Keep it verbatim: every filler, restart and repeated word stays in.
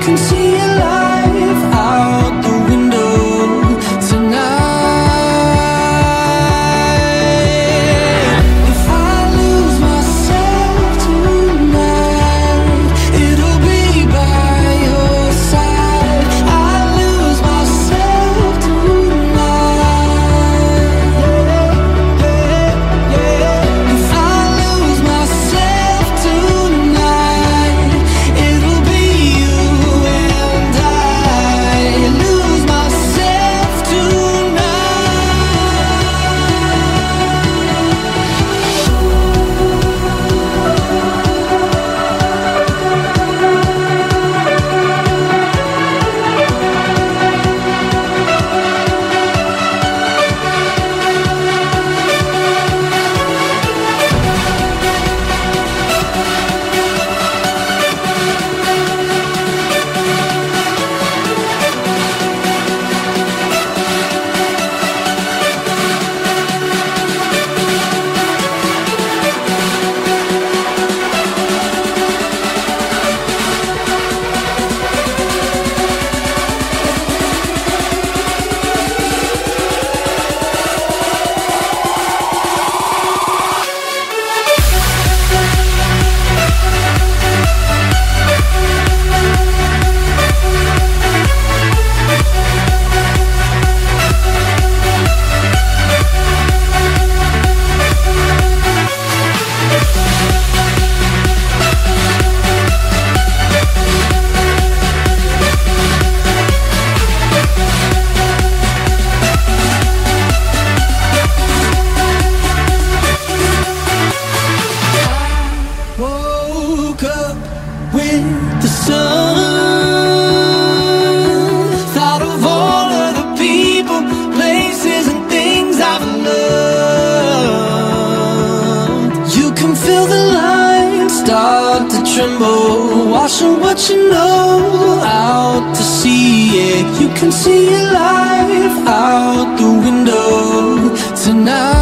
can see your life out the window tonight. If I lose myself tonight, it'll be by your side. I lose myself tonight. If I lose myself tonight, it'll be you and I. Lose myself woke up with the sun. Thought of all of the people, places, and things I've loved. You can feel the lines start to tremble, washing what you know out to sea. Yeah, you can see your life out the window tonight.